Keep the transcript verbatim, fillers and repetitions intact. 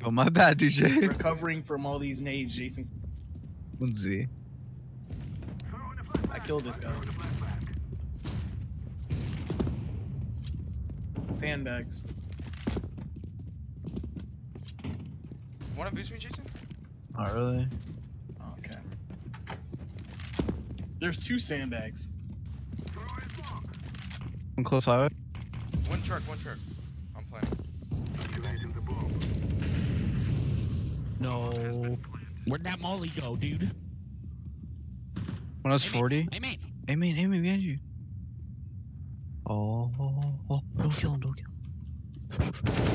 Oh, my bad, D J. Recovering from all these nades, Jason. Let's see. I killed this guy. Sandbags. Wanna boost me, Jason? Not really. Okay. There's two sandbags. I'm close highway. One truck, one truck. I'm playing. No. Where'd that molly go, dude? When I was Hey, forty. Hey, man. Hey, man, hey, man, behind you. Oh, oh, oh, don't kill him, don't kill him.